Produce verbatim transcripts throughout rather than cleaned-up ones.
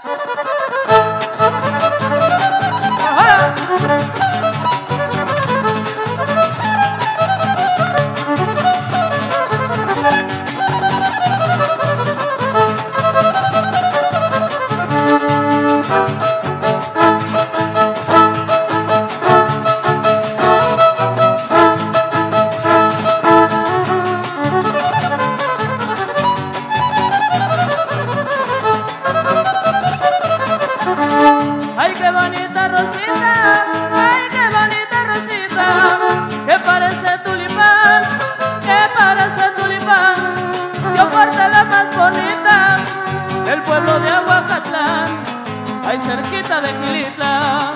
Ay, qué bonita Rosita, ay, qué bonita Rosita, que parece tulipán, que parece tulipán. Yo porté la más bonita del pueblo de Aguacatlán, ahí cerquita de Gilitla.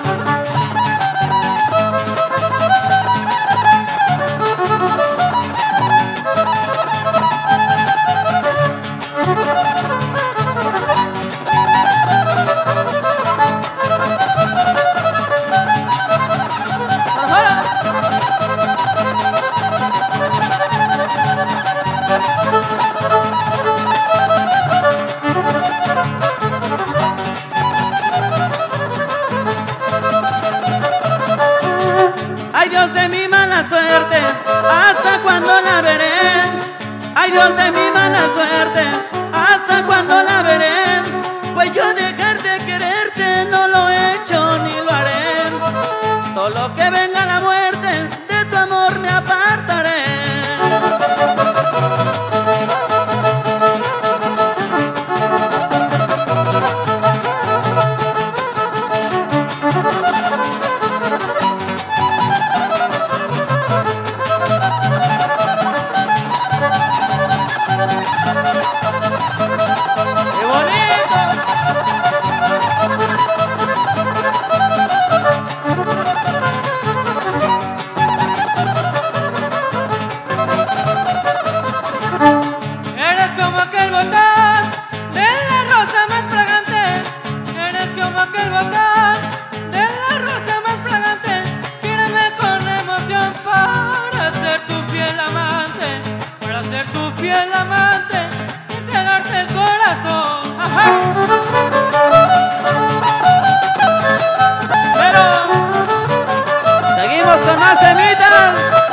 Ay, Dios de mi mala suerte, ¿hasta cuándo la veré? Ay, Dios de mi mala suerte, ¿hasta cuándo la veré? Pues yo dejar de quererte no lo he hecho ni lo haré. Solo que venga la muerte, de tu amor me apartaré. ¡Qué bonito! Eres como aquel botón de la rosa más fragante. Eres como aquel botón de la rosa más fragante. Quírame con emoción para ser tu fiel amante, para ser tu fiel amante, entregarte el corazón. Pero Seguimos con más semitas.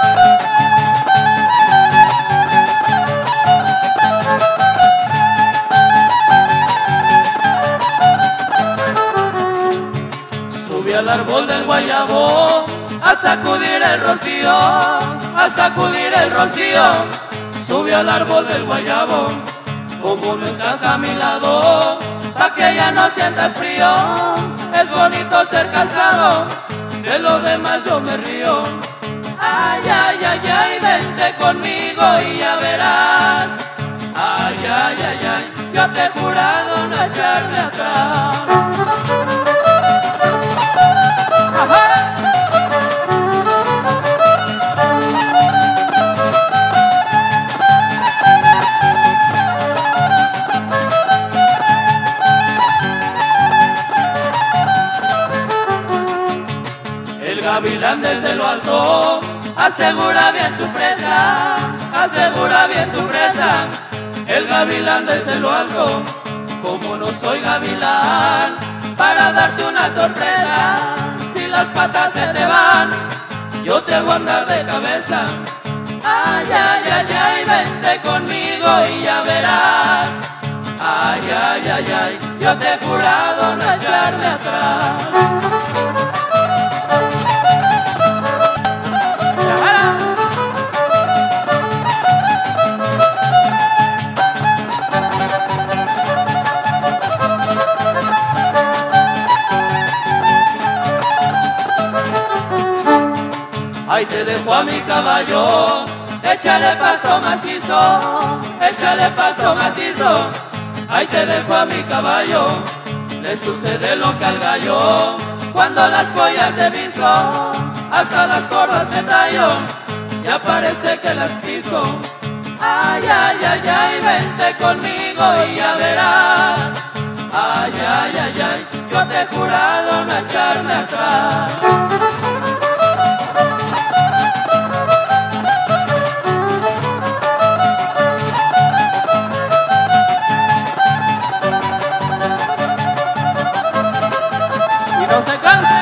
subí al árbol del guayabo a sacudir el rocío, a sacudir el rocío. Subí al árbol del guayabo, como no estás a mi lado, pa' que ya no sientas frío. Es bonito ser casado, de lo demás yo me río. Ay, ay, ay, ay, vente conmigo y ya verás. Ay, ay, ay, ay, yo te he jurado no echarme atrás. El gavilán desde lo alto asegura bien su presa, asegura bien su presa. El gavilán desde lo alto, como no soy gavilán, para darte una sorpresa. Si las patas se te van, yo te hago andar de cabeza. Ay, ay, ay, ay, vente conmigo y ya verás. Ay, ay, ay, ay, yo te he jurado no echarme atrás. Ahí te dejo a mi caballo, échale pasto macizo, échale pasto macizo. Ahí te dejo a mi caballo, le sucede lo que al gallo, cuando las pollas de viso, hasta las corvas me tallo, ya parece que las piso. Ay, ay, ay, ay, vente conmigo y ya verás. Ay, ay, ay, ay, yo te he jurado no echarme atrás. no se cansa.